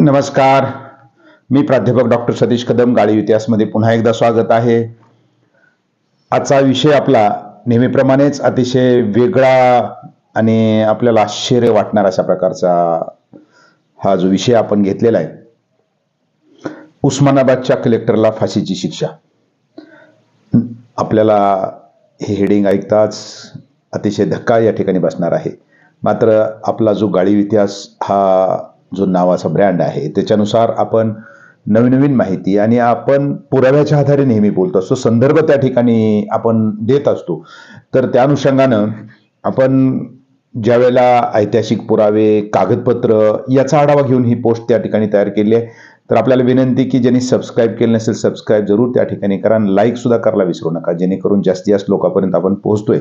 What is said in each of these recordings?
नमस्कार. मी प्राध्यापक डॉक्टर सतीश कदम. गाळीव इतिहासमध्ये पुन्हा एकदा स्वागत आहे. आजचा विषय आपला नेहमीप्रमाणेच अतिशय वेगळा आणि आपल्याला आश्चर्य वाटणार अशा प्रकारचा हा जो विषय आपण घेतलेला आहे. उस्मानाबादच्या कलेक्टरला फाशीची शिक्षा. आपल्याला हे हेडिंग ऐकताच अतिशय धक्का या ठिकाणी बसणार आहे. मात्र आपला जो गाळीव इतिहास हा जो नावाचा ब्रँड आहे त्याच्यानुसार आपण नवीन माहिती आणि आपण पुराव्याच्या आधारे नेहमी बोलतो असतो, संदर्भ त्या ठिकाणी आपण देत असतो. तर त्या अनुषंगानं आपण ज्या वेळेला ऐतिहासिक पुरावे, कागदपत्र याचा आढावा घेऊन ही पोस्ट त्या ठिकाणी तयार केली आहे. तर आपल्याला विनंती की ज्यांनी सबस्क्राईब केलं नसेल सबस्क्राईब जरूर त्या ठिकाणी करा. लाईक सुद्धा करायला विसरू नका, जेणेकरून जास्तीत जास्त लोकांपर्यंत आपण पोहोचतोय.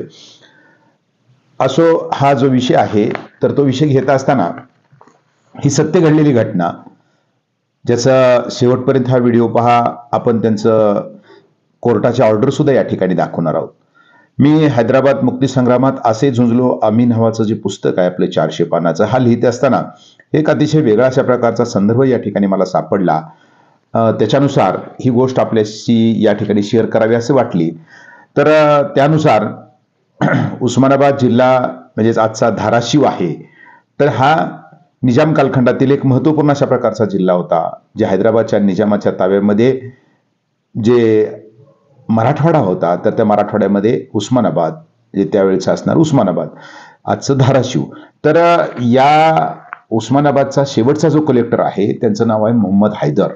असो हा जो विषय आहे, तर तो विषय घेत असताना ही सत्य घडलेली घटना, ज्याचा शेवटपर्यंत हा व्हिडिओ पहा. आपण त्यांचं कोर्टाची ऑर्डर सुद्धा या ठिकाणी दाखवणार आहोत. मी हैदराबाद मुक्तीसंग्रामात असे झुंजलो आम्ही नावाचं जे पुस्तक आहे आपलं 400 पानाचं, हा लिहित असताना एक अतिशय वेगळा अशा प्रकारचा संदर्भ या ठिकाणी मला सापडला. त्याच्यानुसार ही गोष्ट आपल्याशी या ठिकाणी शेअर करावी असे वाटली. तर त्यानुसार उस्मानाबाद जिल्हा म्हणजेच आजचा धाराशिव आहे, तर हा निजाम कालखंडातील एक महत्वपूर्ण अशा प्रकारचा जिल्हा होता, जे हैदराबादच्या निजामाच्या ताब्यामध्ये जे मराठवाडा होता, तर त्या मराठवाड्यामध्ये उस्मानाबाद, जे त्यावेळेचं असणार उस्मानाबाद, आजचं धाराशिव. तर या उस्मानाबादचा शेवटचा जो कलेक्टर आहे त्यांचं नाव आहे मोहम्मद हैदर.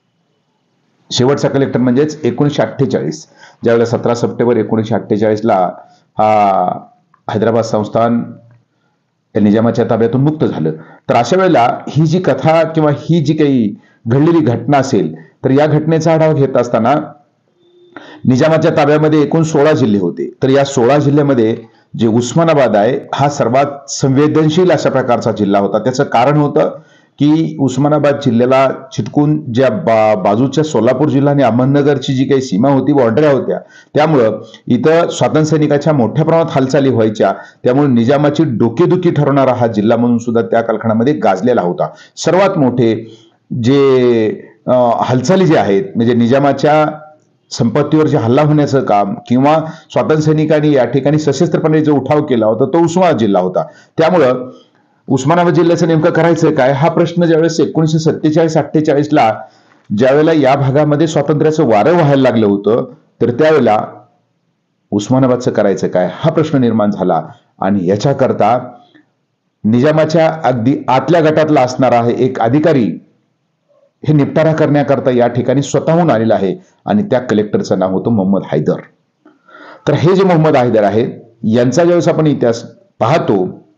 शेवटचा कलेक्टर म्हणजेच 1948, ज्यावेळेला 17 सप्टेंबर 1948ला हा हैदराबाद संस्थान निजामाच्या ताब्यातून मुक्त झालं. तर अशा वेळेला ही जी कथा किंवा ही जी काही घडलेली घटना असेल, तर या घटनेचा आढावा घेत असताना निजामाच्या ताब्यामध्ये एकूण 16 जिल्हे होते. तर या 16 जिल्ह्यामध्ये जे उस्मानाबाद आहे हा सर्वात संवेदनशील अशा प्रकारचा जिल्हा होता. त्याचं कारण होतं की उस्मानाबाद जिल्ह्याला चिटकून ज्या बाजूच्या सोलापूर जिल्हा आणि अहमदनगरची जी काही सीमा होती, बॉर्डर होत्या, त्यामुळं इथं स्वातंत्र्य सैनिकाच्या मोठ्या प्रमाणात हालचाली व्हायच्या. त्यामुळे निजामाची डोकेदुखी ठरवणारा हा जिल्हा म्हणून सुद्धा त्या कालखंडामध्ये गाजलेला होता. सर्वात मोठे जे हालचाली जे आहेत, म्हणजे निजामाच्या संपत्तीवर जे हल्ला होण्याचं काम किंवा स्वातंत्र्य सैनिकांनी या ठिकाणी सशस्त्रपणे जो उठाव केला होता तो उस्मानाबाद जिल्हा होता. त्यामुळं उस्मानाबाद जिल्ह्याचं नेमकं करायचं काय हा प्रश्न ज्यावेळेस 1947-48ला ज्यावेळेला या भागामध्ये स्वातंत्र्याचं वारं व्हायला लागलं होतं, तर त्यावेळेला उस्मानाबादचं करायचं काय हा प्रश्न निर्माण झाला. आणि याच्याकरता निजामाच्या अगदी आतल्या गटातला असणारा आहे एक अधिकारी हे निपटारा करण्याकरता या ठिकाणी स्वतःहून आलेला आहे, आणि त्या कलेक्टरचं नाव होतं मोहम्मद हैदर. तर हे जे मोहम्मद हैदर आहेत यांचा ज्यावेळेस आपण इतिहास पाहतो,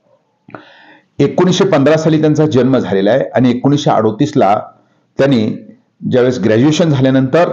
1915 साली त्यांचा जन्म झालेला आहे आणि 1938ला त्यांनी ज्यावेळेस ग्रॅज्युएशन झाल्यानंतर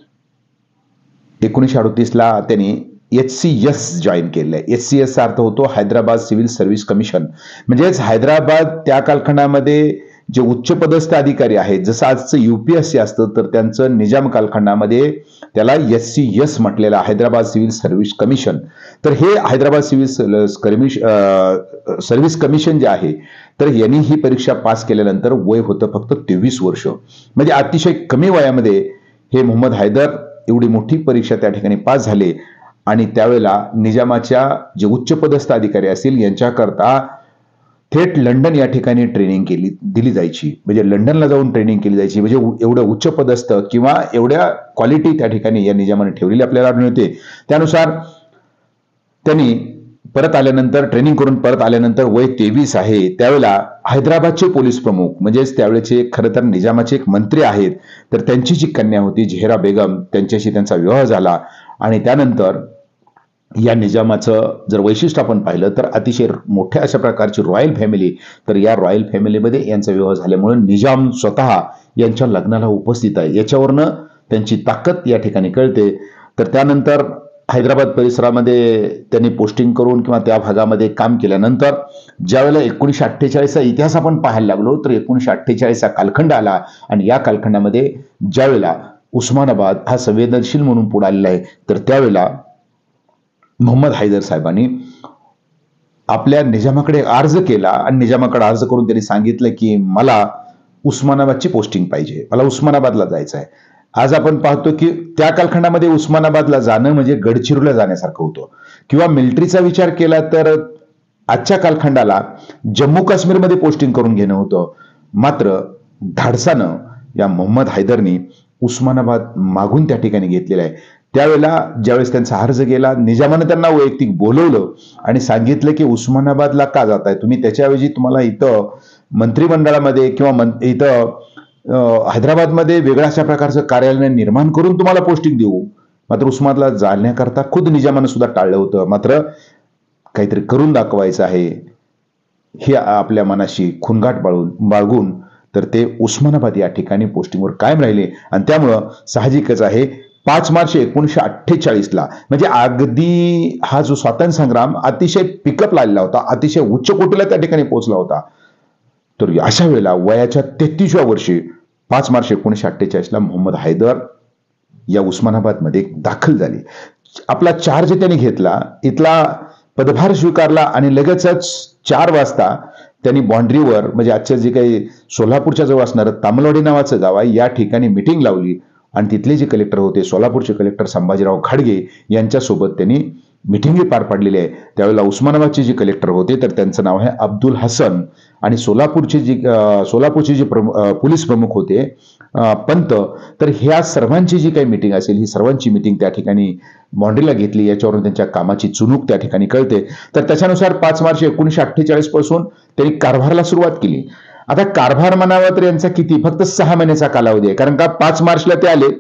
1938ला त्यांनी HCS जॉईन केलेलं आहे. HCS चा अर्थ होतो हैदराबाद सिव्हिल सर्व्हिस कमिशन. म्हणजेच हैदराबाद त्या कालखंडामध्ये जे उच्च पदस्थ अधिकारी आहेत, जसं आजचं UPSC असतं, तर त्यांचं निजाम कालखंडामध्ये त्याला HCS म्हटलेलं, हैदराबाद सिव्हिल सर्व्हिस कमिशन. तर हे हैदराबाद सिव्हिल सर्व्हिस कमिशन जे आहे, तर यांनी ही परीक्षा पास केल्यानंतर वय होतं फक्त 23 वर्ष. म्हणजे अतिशय कमी वयामध्ये हे मोहम्मद हैदर एवढी मोठी परीक्षा त्या ठिकाणी पास झाले. आणि त्यावेळेला निजामाच्या जे उच्च पदस्थ अधिकारी असतील यांच्याकरता थेट लंडन या ठिकाणी ट्रेनिंग दिली जायची. म्हणजे लंडनला जाऊन ट्रेनिंग केली जायची. म्हणजे एवढं उच्च पदस्थ किंवा एवढ्या क्वालिटी त्या ठिकाणी या निजामाने ठेवलेली आपल्याला आढळून येते. त्यानुसार त्यांनी परत आल्यानंतर ट्रेनिंग करून परत आल्यानंतर वय 23 आहे, त्यावेळेला हैदराबादचे पोलीस प्रमुख म्हणजेच त्यावेळेचे खरं तर निजामाचे एक मंत्री आहेत, तर त्यांची जी कन्या होती झेहरा बेगम, त्यांच्याशी त्यांचा विवाह झाला. आणि त्यानंतर या निजामाचं जर वैशिष्ट्य आपण पाहिलं तर अतिशय मोठ्या अशा प्रकारची रॉयल फॅमिली. तर या रॉयल फॅमिलीमध्ये यांचा विवाह झाल्यामुळे निजाम स्वतः यांच्या लग्नाला उपस्थित आहे, याच्यावरनं त्यांची ताकद या ठिकाणी कळते. तर त्यानंतर हैदराबाद परिसरामध्ये त्यांनी पोस्टिंग करून किंवा त्या भागामध्ये काम केल्यानंतर ज्यावेळेला 1948चा इतिहास आपण पाहायला लागलो, तर 1948चा कालखंड आला. आणि या कालखंडामध्ये ज्यावेळेला उस्मानाबाद हा संवेदनशील म्हणून पुढे आलेला आहे, तर त्यावेळेला मोहम्मद हैदर साहेबांनी आपल्या निजामाकडे अर्ज केला आणि निजामाकडे अर्ज करून त्यांनी सांगितलं की मला उस्मानाबादची पोस्टिंग पाहिजे, मला उस्मानाबादला जायचं आहे. आज आपण पाहतो की त्या कालखंडामध्ये उस्मानाबादला जाणं म्हणजे गडचिरोलीला जाण्यासारखं होतं. किंवा मिलिटरीचा विचार केला तर आजच्या कालखंडाला जम्मू काश्मीरमध्ये पोस्टिंग करून घेणं होतं. मात्र धाडसानं या मोहम्मद हैदरनी उस्मानाबाद मागून त्या ठिकाणी घेतलेलं आहे. त्यावेळेला ज्यावेळेस त्यांचा अर्ज गेला, निजामानं त्यांना वैयक्तिक बोलवलं आणि सांगितलं की उस्मानाबादला का जाताय तुम्ही, त्याच्याऐवजी तुम्हाला इथं मंत्रिमंडळामध्ये किंवा इथं हैदराबादमध्ये वेगळ्या अशा प्रकारचं कार्यालय निर्माण करून तुम्हाला पोस्टिंग देऊ. मात्र उस्मानाबादला जाण्याकरता खुद निजामानं सुद्धा टाळलं होतं. मात्र काहीतरी करून दाखवायचं आहे हे आपल्या मनाशी खुणगाठ बाळगून तर ते उस्मानाबाद या ठिकाणी पोस्टिंगवर कायम राहिले. आणि त्यामुळं साहजिकच आहे 5 मार्च 1948ला म्हणजे अगदी हा जो स्वातंत्र्य संग्राम अतिशय पिकअप लागलेला होता, अतिशय उच्च कोटीला त्या ठिकाणी पोहोचला होता. तर अशा वेळेला वयाच्या 33व्या वर्षी 5 मार्च 1948ला मोहम्मद हैदर या उस्मानाबादमध्ये दाखल झाले. आपला चार्ज त्यांनी घेतला, इथला पदभार स्वीकारला आणि लगेचच 4 वाजता त्यांनी बाँड्रीवर म्हणजे आजच्या जे काही सोलापूरच्या जवळ असणारं तामलवाडी नावाचं गाव आहे या ठिकाणी मिटिंग लावली आणि तिथले जे कलेक्टर होते सोलापूरचे कलेक्टर संभाजीराव घाडगे यांच्यासोबत त्यांनी मिटिंगी पार पाडलेली आहे. त्यावेळेला उस्मानाबादचे जे कलेक्टर होते तर त्यांचं नाव आहे अब्दुल हसन आणि सोलापूरचे जे पोलीस प्रमुख होते पंत. तर ह्या सर्वांची जी काही मिटिंग असेल ही सर्वांची मिटिंग त्या ठिकाणी बाँड्रीला घेतली. याच्यावरून त्यांच्या कामाची चुणूक त्या ठिकाणी कळते. तर त्याच्यानुसार 5 मार्च 1948 पासून त्यांनी कारभाराला सुरुवात केली. आता कारभार म्हणावा तर यांचा किती फक्त 6 महिन्याचा कालावधी आहे. कारण का 5 मार्चला ते आले,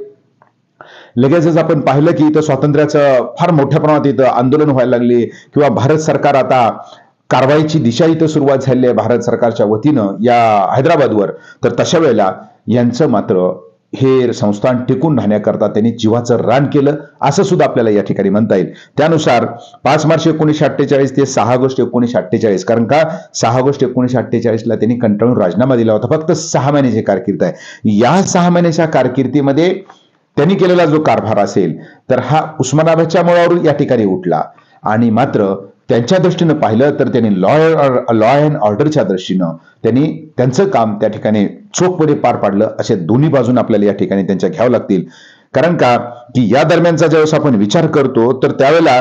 लगेचच आपण पाहिलं की इथं स्वातंत्र्याचं फार मोठ्या प्रमाणात इथं आंदोलन व्हायला लागले किंवा भारत सरकार आता कारवाईची दिशा इथं सुरुवात झाली आहे भारत सरकारच्या वतीनं या हैदराबादवर. तर तशा वेळेला यांचं मात्र हे संस्थान टिकून राहण्याकरता त्यांनी जीवाचं रान केलं असं सुद्धा आपल्याला या ठिकाणी म्हणता येईल. त्यानुसार 5 मार्च 1948 ते 6 ऑगस्ट 1948 कारण का 6 ऑगस्ट 1948ला त्यांनी कंटाळून राजीनामा दिला होता. फक्त 6 महिन्याची कारकीर्द आहे. या 6 महिन्याच्या कारकिर्दीमध्ये त्यांनी केलेला जो कारभार असेल तर हा उस्मानाबादच्या मुळावरून या ठिकाणी उठला. आणि मात्र त्यांच्या दृष्टीनं पाहिलं तर त्यांनी लॉ अँड ऑर्डरच्या दृष्टीनं त्यांनी त्यांचं काम त्या ठिकाणी चोखपणे पार पाडलं. असे दोन्ही बाजून आपल्याला या ठिकाणी त्यांच्या घ्यावं लागतील. कारण का की या दरम्यानचा ज्यावेळेस आपण विचार करतो तर त्यावेळेला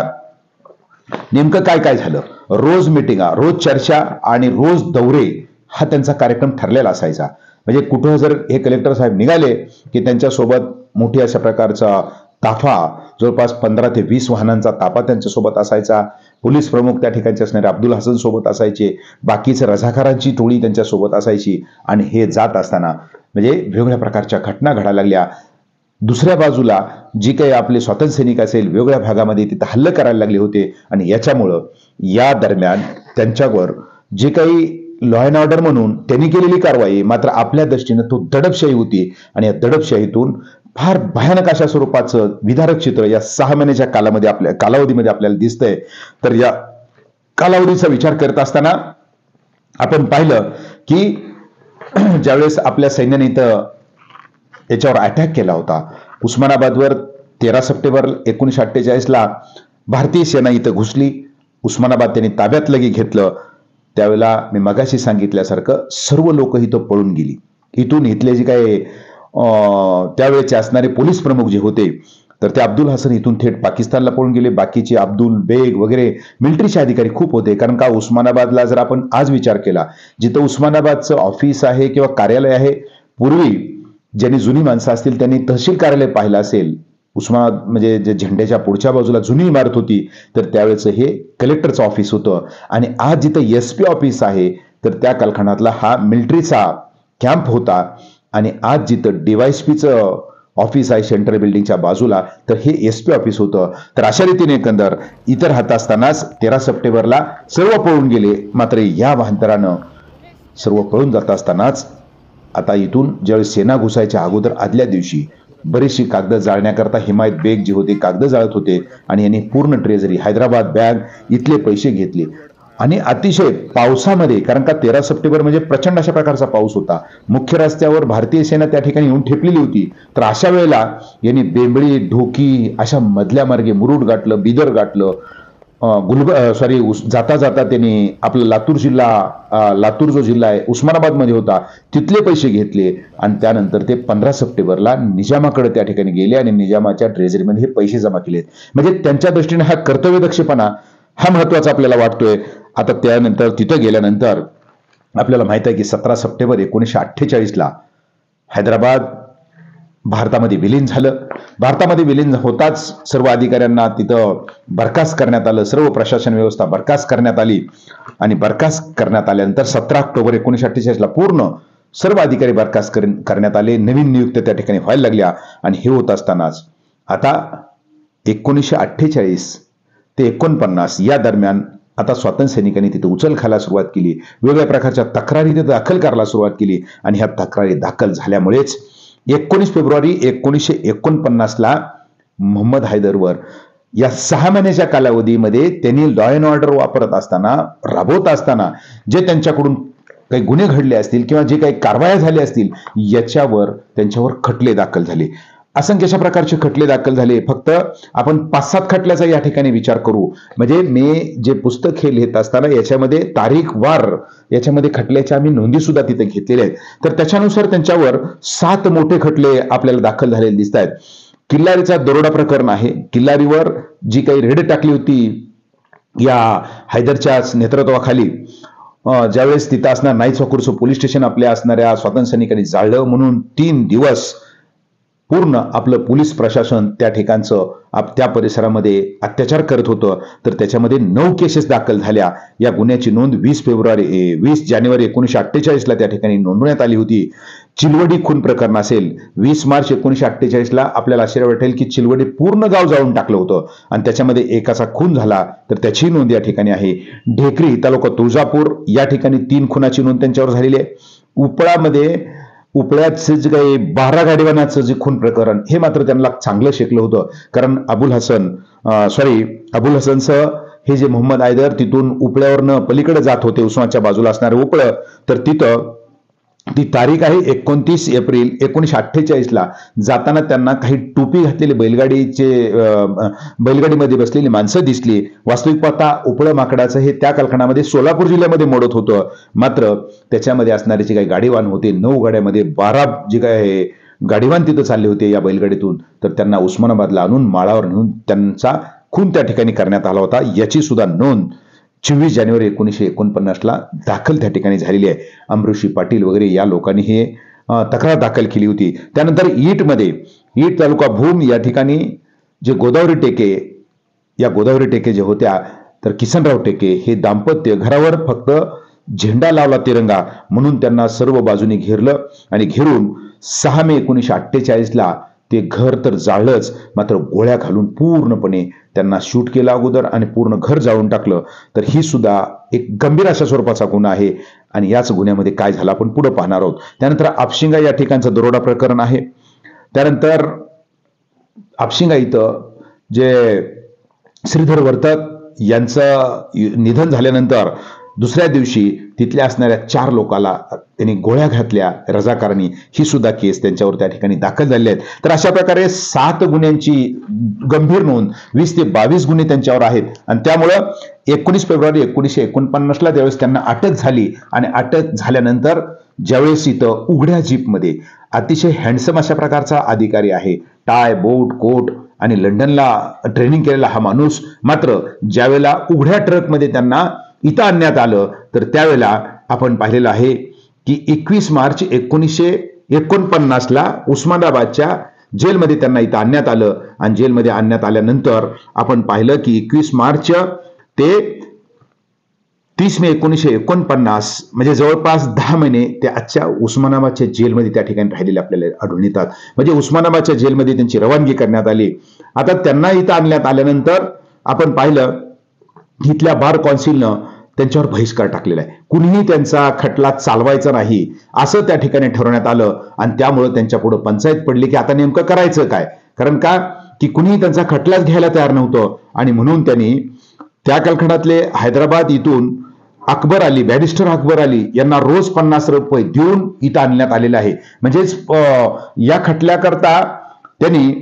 नेमकं काय काय झालं, रोज मिटिंगा, रोज चर्चा आणि रोज दौरे हा त्यांचा कार्यक्रम ठरलेला असायचा. म्हणजे कुठं जर हे कलेक्टर साहेब निघाले की त्यांच्यासोबत मोठी अशा प्रकारचा ताफा जवळपास 15 ते 20 वाहनांचा ताफा त्यांच्यासोबत असायचा. पोलीस प्रमुख त्या ठिकाणचे असणारे अब्दुल हसन सोबत असायचे, बाकीचे रझाकारांची टोळी त्यांच्यासोबत असायची. आणि हे जात असताना म्हणजे वेगवेगळ्या प्रकारच्या घटना घडायला लागल्या. दुसऱ्या बाजूला जी काही आपले स्वातंत्र्य सैनिक असेल वेगवेगळ्या भागामध्ये तिथे हल्ले करायला लागले होते. आणि याच्यामुळं या दरम्यान त्यांच्यावर जे काही लॉ अँड ऑर्डर म्हणून त्यांनी केलेली कारवाई मात्र आपल्या दृष्टीनं तो दडपशाही होती. आणि या दडपशाहीतून फार भयानक अशा स्वरूपाचं विदारक चित्र या 6 महिन्याच्या कालावधीमध्ये आपल्याला दिसतंय. तर या कालावधीचा विचार करत असताना आपण पाहिलं की ज्यावेळेस आपल्या सैन्याने इथं याच्यावर अटॅक केला होता उस्मानाबादवर 13 सप्टेंबर 1948ला भारतीय सेना इथं घुसली. उस्मानाबाद त्यांनी ताब्यात लगे घेतलं. त्यावेळेला मी मगाशी सांगितल्यासारखं सर्व लोक इथं पळून गेली. इथून इथले जे काही त्यावेळेचे असणारे पोलीस प्रमुख जे होते तर ते अब्दुल हसन इथून थेट पाकिस्तानला पळून गेले. बाकीचे अब्दुल बेग वगैरे मिलिटरीचे अधिकारी खूप होते. कारण का उस्मानाबादला जर आपण आज विचार केला जिथं उस्मानाबादचं ऑफिस आहे किंवा कार्यालय आहे, पूर्वी ज्यांनी जुनी माणसं असतील त्यांनी तहसील कार्यालय पाहिलं असेल. उस्मानाबाद म्हणजे जे झेंड्याच्या पुढच्या बाजूला जुनी इमारत होती तर त्यावेळेचं हे कलेक्टरचं ऑफिस होतं. आणि आज जिथं SP ऑफिस आहे तर त्या कालखंडातला हा मिलिटरीचा कॅम्प होता. आणि आज जिथं DYSPचं ऑफिस आहे सेंट्रल बिल्डिंगच्या बाजूला तर हे SP ऑफिस होतं. तर अशा रीतीने एकंदर इतर राहत असतानाच 13 सप्टेंबरला सर्व पळून गेले. मात्र या भांतरानं सर्व पळून जात असतानाच आता इथून ज्यावेळेस सेना घुसायच्या अगोदर आदल्या दिवशी बरीचशी कागद जाळण्याकरता हिमायत बेग जे होते कागद जाळत होते. आणि यांनी पूर्ण ट्रेझरी हैदराबाद बँक इथले पैसे घेतले. आणि अतिशय पावसामध्ये कारण का 13 सप्टेंबर म्हणजे प्रचंड अशा प्रकारचा पाऊस होता. मुख्य रस्त्यावर भारतीय सेना त्या ठिकाणी येऊन ठेपलेली होती. तर अशा वेळेला यांनी बेंबळी ढोकी अशा मधल्या मार्गे मुरुड गाठलं, बिदर गाठलं. जाता जाता त्यांनी आपला लातूर जो जिल्हा आहे उस्मानाबाद मध्ये होता तिथले पैसे घेतले आणि त्यानंतर ते 15 सप्टेंबरला निजामाकडे त्या ठिकाणी गेले आणि निजामाच्या ट्रेझरीमध्ये हे पैसे जमा केले. म्हणजे त्यांच्या दृष्टीने हा कर्तव्यदक्षपणा हा महत्वाचा आपल्याला वाटतोय. आता त्यानंतर तिथं गेल्यानंतर आपल्याला माहित आहे की 17 सप्टेंबर 1948ला हैदराबाद भारतामध्ये विलीन झालं. भारतामध्ये विलीन होताच सर्व अधिकाऱ्यांना तिथं बरखास्त करण्यात आलं, सर्व प्रशासन व्यवस्था बरखास्त करण्यात आली आणि बरखास्त करण्यात आल्यानंतर 17 ऑक्टोबर 1948ला पूर्ण सर्व अधिकारी बरखास्त करण्यात आले. नवीन नियुक्त्या त्या ठिकाणी व्हायला लागल्या आणि हे होत असतानाच आता 1948 ते 49 या दरम्यान आता स्वातंत्र्य सैनिकांनी तिथे उचल खायला सुरुवात केली, वेगवेगळ्या प्रकारच्या तक्रारी तिथे दाखल करायला सुरुवात केली आणि ह्या तक्रारी दाखल झाल्यामुळेच 19 फेब्रुवारी 1949ला मोहम्मद हैदरवर या 6 महिन्याच्या कालावधीमध्ये त्यांनी लॉ अँड ऑर्डर वापरत असताना, राबवत असताना जे त्यांच्याकडून काही गुन्हे घडले असतील किंवा जे काही कारवाया झाल्या असतील याच्यावर त्यांच्यावर खटले दाखल झाले. असंख्य अशा प्रकारचे खटले दाखल झाले. फक्त आपण 5-7 खटल्याचा या ठिकाणी विचार करू. म्हणजे मी जे पुस्तक हे लिहित असताना याच्यामध्ये तारीख वार याच्यामध्ये खटल्याच्या आम्ही नोंदी सुद्धा तिथे घेतलेल्या आहेत. तर त्याच्यानुसार त्यांच्यावर 7 मोठे खटले आपल्याला दाखल झालेले दिसत आहेत. किल्लारीचा दरोडा प्रकरण आहे. किल्लारीवर जी काही रेड टाकली होती या हैदरच्या नेतृत्वाखाली, ज्यावेळेस तिथं असणार नाईचवाकुरचं पोलीस स्टेशन आपल्या असणाऱ्या स्वातंत्र्य सैनिकांनी जाळलं म्हणून 3 दिवस पूर्ण आपलं पोलीस प्रशासन त्या ठिकाणचं त्या परिसरामध्ये अत्याचार करत होतं. तर त्याच्यामध्ये 9 केसेस दाखल झाल्या. या गुन्ह्याची नोंद 20 जानेवारी 1948ला त्या ठिकाणी नोंदवण्यात आली होती. चिलवडी खून प्रकरण असेल, 20 मार्च 1948ला आपल्याला आश्चर्य वाटेल की चिलवडी पूर्ण गाव जाळून टाकलं होतं आणि त्याच्यामध्ये एकाचा खून झाला, तर त्याची नोंद या ठिकाणी आहे. ढेकरी तालुका तुळजापूर या ठिकाणी 3 खुनाची नोंद त्यांच्यावर झालेली आहे. उपळ्याचं जे काही 12 गाडीवानाचं जे खून प्रकरण हे मात्र त्यांना चांगलं शेकलं होतं. कारण अबुल हसनचं हे जे मोहम्मद हैदर तिथून उपळ्यावरनं पलीकडे जात होते, उस्मानाच्या बाजूला असणारे उपळं, तर तिथं ती तारीख आहे 29 एप्रिल 1948ला जाताना त्यांना काही टोपी घातलेली बैलगाडीमध्ये बसलेली माणसं दिसली. वास्तविक पाहता उपळं माकडाचं हे त्या कालखंडामध्ये सोलापूर जिल्ह्यामध्ये मोडत होतं. मात्र त्याच्यामध्ये असणारे जे काही गाडीवान होते 9 गाड्यामध्ये 12 जे काय गाडीवान तिथं चालले होते या बैलगाडीतून, तर त्यांना उस्मानाबादला आणून माळावर नेऊन त्यांचा खून त्या ठिकाणी करण्यात आला होता. याची सुद्धा नोंद 24 जानेवारी 1949ला दाखल त्या ठिकाणी झालेली आहे. अमृषी पाटील वगैरे या लोकांनी हे तक्रार दाखल केली होती. त्यानंतर ईट तालुका भूम या ठिकाणी जे गोदावरी टेके जे होत्या, तर किसनराव टेके हे दाम्पत्य घरावर फक्त झेंडा लावला तिरंगा म्हणून त्यांना सर्व बाजूने घेरलं आणि घेरून 6 मे 1948ला ते घर तर जाळलंच, मात्र गोळ्या घालून पूर्णपणे त्यांना शूट केलं अगोदर आणि पूर्ण घर जाळून टाकलं. तर ही सुद्धा एक गंभीर अशा स्वरूपाचा गुन्हा आहे आणि याच गुन्ह्यामध्ये काय झालं आपण पुढे पाहणार आहोत. त्यानंतर आपशिंगा या ठिकाणचं दरोडा प्रकरण आहे. त्यानंतर आपशिंगा इथं जे श्रीधर वर्तक यांचं निधन झाल्यानंतर दुसऱ्या दिवशी तिथल्या असणाऱ्या 4 लोकांना त्यांनी गोळ्या घातल्या रजाकारांनी, ही सुद्धा केस त्यांच्यावर त्या ठिकाणी दाखल झालेले आहेत. तर अशा प्रकारे 7 गुन्ह्यांची गंभीर नोंद, 20 ते 22 गुन्हे त्यांच्यावर आहेत आणि त्यामुळं 19 फेब्रुवारी 1949ला ज्यावेळेस त्यांना अटक झाली आणि अटक झाल्यानंतर ज्यावेळेस इथं उघड्या जीपमध्ये अतिशय हँडसम अशा प्रकारचा अधिकारी आहे, टाय बोट कोट आणि लंडनला ट्रेनिंग केलेला हा माणूस, मात्र ज्यावेळेला उघड्या ट्रकमध्ये त्यांना इथं आणण्यात आलं तर त्यावेळेला आपण पाहिलेलं आहे की 21 मार्च 1949ला उस्मानाबादच्या जेलमध्ये त्यांना इथं आणण्यात आलं आणि जेलमध्ये आणण्यात आल्यानंतर आपण पाहिलं की 21 मार्च ते 30 मे 1949 म्हणजे जवळपास 10 महिने ते आजच्या उस्मानाबादच्या जेलमध्ये त्या ठिकाणी राहिलेले आपल्याला आढळून येतात. म्हणजे उस्मानाबादच्या जेलमध्ये त्यांची रवानगी करण्यात आली. आता त्यांना इथं आणण्यात आल्यानंतर आपण पाहिलं इथल्या बार कौन्सिलनं त्यांच्यावर बहिष्कार टाकलेला आहे. कुणीही त्यांचा खटला चालवायचा नाही असं त्या ठिकाणी ठरवण्यात आलं आणि त्यामुळे त्यांच्या पुढे पंचायत पडली की आता नेमकं करायचं काय. कारण का की कुणीही त्यांचा खटलाच घ्यायला तयार नव्हतं आणि म्हणून त्यांनी त्या कालखंडातले हैदराबाद इथून बॅरिस्टर अकबर अली यांना रोज 50 रुपये देऊन इथं आणण्यात आलेलं आहे. म्हणजेच या खटल्याकरता त्यांनी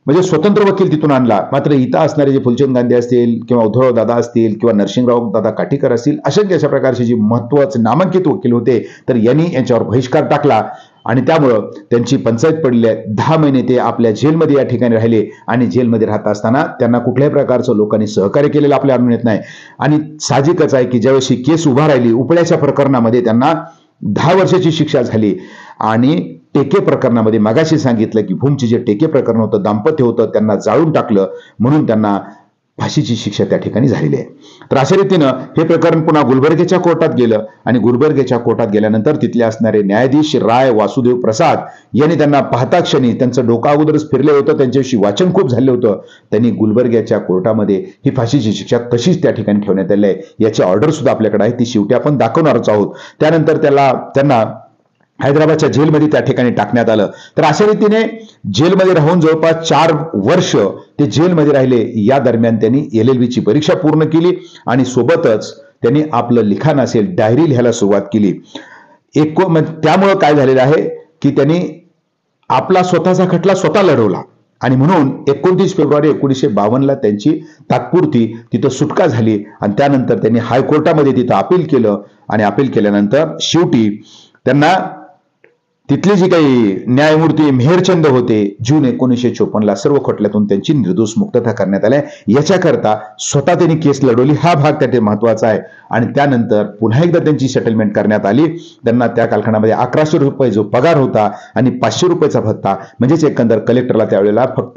म्हणजे स्वतंत्र वकील तिथून आणला. मात्र इथं असणारे जे फुलचंद गांधी असतील किंवा उद्धवराव दादा असतील किंवा नरसिंहराव दादा काठीकर असतील अशा प्रकारचे जे महत्वाचे नामांकित वकील होते तर यांनी यांच्यावर बहिष्कार टाकला आणि त्यामुळं त्यांची पंचायत पडली आहे. 10 महिने ते आपल्या जेलमध्ये या ठिकाणी राहिले आणि जेलमध्ये राहत असताना त्यांना कुठल्याही प्रकारचं लोकांनी सहकार्य केलेलं आपल्या आणून येत नाही. आणि साहजिकच आहे की ज्यावेळी केस उभा राहिली उपळ्याच्या प्रकरणामध्ये त्यांना 10 वर्षाची शिक्षा झाली आणि टेके प्रकरणामध्ये मागाशी सांगितलं की भूमचे जे टेके प्रकरण होतं दाम्पत्य होतं त्यांना जाळून टाकलं म्हणून त्यांना फाशीची शिक्षा त्या ठिकाणी झालेली आहे. तर अशा रीतीनं हे प्रकरण पुन्हा गुलबर्गेच्या कोर्टात गेलं आणि गुलबर्गेच्या कोर्टात गेल्यानंतर तिथले असणारे न्यायाधीश राय वासुदेव प्रसाद यांनी त्यांना पाहता क्षणी त्यांचं डोकं अगोदरच फिरले होतं, त्यांच्याविषयी वाचन खूप झालं होतं. त्यांनी गुलबर्ग्याच्या कोर्टामध्ये ही फाशीची शिक्षा तशीच त्या ठिकाणी ठेवण्यात आली आहे याची ऑर्डर सुद्धा आपल्याकडे आहे, ती शेवटी आपण दाखवणारच आहोत. त्यानंतर त्यांना हैदराबादच्या जेलमध्ये त्या ठिकाणी टाकण्यात आलं. तर अशा रीतीने जेलमध्ये राहून जवळपास 4 वर्ष ते जेलमध्ये राहिले. या दरम्यान त्यांनी LLB ची परीक्षा पूर्ण केली आणि सोबतच त्यांनी आपलं लिखाण असेल डायरी लिहायला सुरुवात केली. त्यामुळं काय झालेलं आहे की त्यांनी आपला स्वतःचा खटला स्वतः लढवला आणि म्हणून 29 फेब्रुवारी 1952 त्यांची तात्पुरती तिथं सुटका झाली आणि त्यानंतर त्यांनी हायकोर्टामध्ये तिथं अपील केलं आणि अपील केल्यानंतर शेवटी त्यांना तिथले जे काही न्यायमूर्ती मेहरचंद होते जून 1954 सर्व खटल्यातून त्यांची निर्दोष मुक्तता करण्यात आली. याच्याकरता स्वतः त्यांनी केस लढवली, हा भाग त्याचे महत्वाचा आहे. आणि त्यानंतर पुन्हा एकदा त्यांची सेटलमेंट करण्यात आली. त्यांना त्या कालखंडामध्ये 1100 रुपये जो पगार होता आणि 500 रुपयाचा भत्ता म्हणजेच एकंदर कलेक्टरला त्यावेळेला फक्त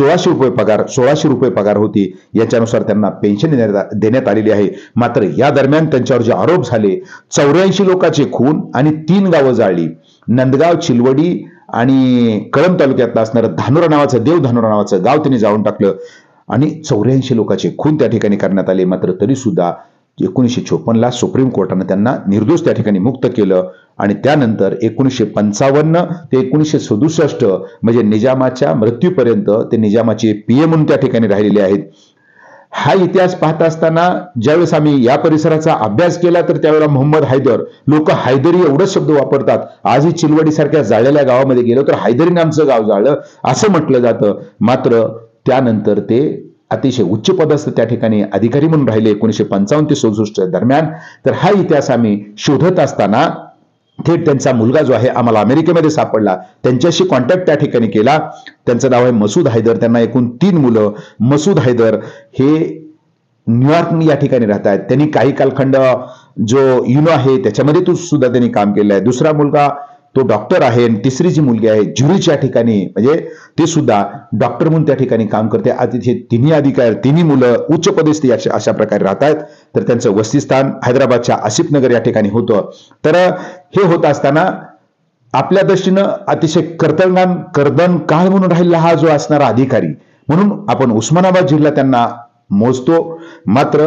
1600 रुपये पगार होती. याच्यानुसार त्यांना पेन्शन देण्यात आलेली आहे. मात्र या दरम्यान त्यांच्यावर जे आरोप झाले 84 लोकांचे खून आणि 3 गावं जाळली. नंदगाव, चिलवडी आणि कळंब तालुक्यातलं असणारं धानोरा नावाचं गाव त्यांनी जाळून टाकलं आणि 84 लोकांचे खून त्या ठिकाणी करण्यात आले. मात्र तरी सुद्धा 1954 सुप्रीम कोर्टानं त्यांना निर्दोष त्या ठिकाणी मुक्त केलं आणि त्यानंतर 1955 ते 1967 म्हणजे निजामाच्या मृत्यूपर्यंत ते निजामाचे PM म्हणून त्या ठिकाणी राहिलेले आहेत. हा इतिहास पाहत असताना ज्यावेळेस आम्ही या परिसराचा अभ्यास केला तर त्यावेळेला मोहम्मद हैदर, लोक हैदरी एवढंच शब्द वापरतात. आजही चिलवडी सारख्या जाळलेल्या गावामध्ये गेलो तर हैदरीने आमचं गाव जाळलं असं म्हटलं जातं. मात्र त्यानंतर ते अतिशय उच्च पदस्थ त्या ठिकाणी अधिकारी म्हणून राहिले 1955 ते 67 दरम्यान. तर हा इतिहास आम्ही शोधत असताना थेट त्यांचा मुलगा जो आहे आम्हाला अमेरिकेमध्ये सापडला. त्यांच्याशी कॉन्टॅक्ट त्या ठिकाणी केला. त्यांचं नाव आहे मसूद हैदर. त्यांना एकूण 3 मुलं. मसूद हैदर हे न्यूयॉर्क या ठिकाणी राहत आहेत. त्यांनी काही कालखंड जो युनो आहे त्याच्यामध्ये सुद्धा त्यांनी काम केलेलं आहे. दुसरा मुलगा तो डॉक्टर आहे आणि तिसरी जी मुलगी आहे ज्युरिच या ठिकाणी म्हणजे ते सुद्धा डॉक्टर म्हणून त्या ठिकाणी काम करते. तिथे तिन्ही अधिकारी, तिन्ही मुलं उच्च पदस्थी अशा प्रकारे राहत आहेत. तर त्यांचं वसतिस्थान हैदराबादच्या आसिफ नगर या ठिकाणी होतं. तर हे होत असताना आपल्या दृष्टीनं अतिशय कर्दन काळ म्हणून राहिलेला हा जो असणारा अधिकारी म्हणून आपण उस्मानाबाद जिल्हा त्यांना मोजतो. मात्र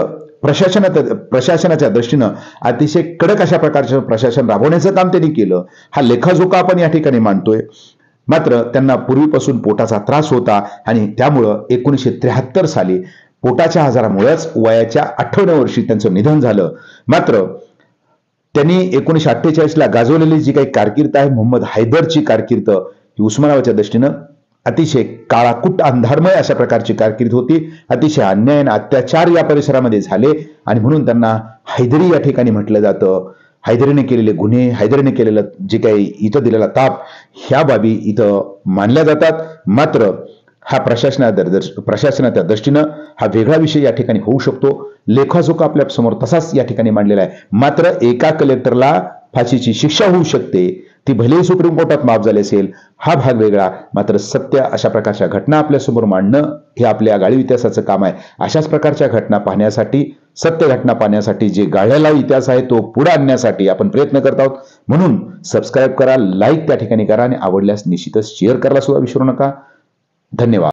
प्रशासनाच्या दृष्टीनं अतिशय कडक अशा प्रकारचं प्रशासन राबवण्याचं काम त्यांनी केलं. हा लेखाजोखा आपण या ठिकाणी मांडतोय. मात्र त्यांना पूर्वीपासून पोटाचा त्रास होता आणि त्यामुळं 1973 साली पोटाच्या आजारामुळेच वयाच्या 58व्या वर्षी त्यांचं निधन झालं. मात्र त्यांनी 1948 गाजवलेली जी काही कारकीर्द आहे मोहम्मद हैदरची कारकीर्द ही उस्मानाबादच्या दृष्टीनं अतिशय काळाकुट्ट अंधारमय अशा प्रकारची कारकीर्द होती. अतिशय अन्याय आणि अत्याचार या परिसरामध्ये झाले आणि म्हणून त्यांना हैदरी या ठिकाणी म्हटलं जातं. हैदरीने केलेले गुन्हे, हैदरीने केलेलं जे काही इथं दिलेला ताप ह्या बाबी इथं मानल्या जातात. मात्र हा प्रशासनाच्या दृष्टीनं हा वेगळा विषय या ठिकाणी होऊ शकतो. लेखाजोखा आपल्या समोर तसाच या ठिकाणी मांडलेला आहे. मात्र एका कलेक्टरला फाशीची शिक्षा होऊ शकते, ती भलेही सुप्रीम कोर्टात माफ झाली असेल, हा भाग वेगळा. मात्र सत्य अशा प्रकारच्या घटना आपल्या समोर मांडणं हे आपल्या गाळीव इतिहासाचं काम आहे. अशाच प्रकारच्या घटना पाहण्यासाठी, सत्य घटना पाहण्यासाठी जे गाळलेला इतिहास आहे तो पुढे आणण्यासाठी आपण प्रयत्न करत आहोत. म्हणून सबस्क्राईब करा, लाईक त्या ठिकाणी करा आणि आवडल्यास निश्चितच शेअर करायला सुद्धा विसरू नका. धन्यवाद.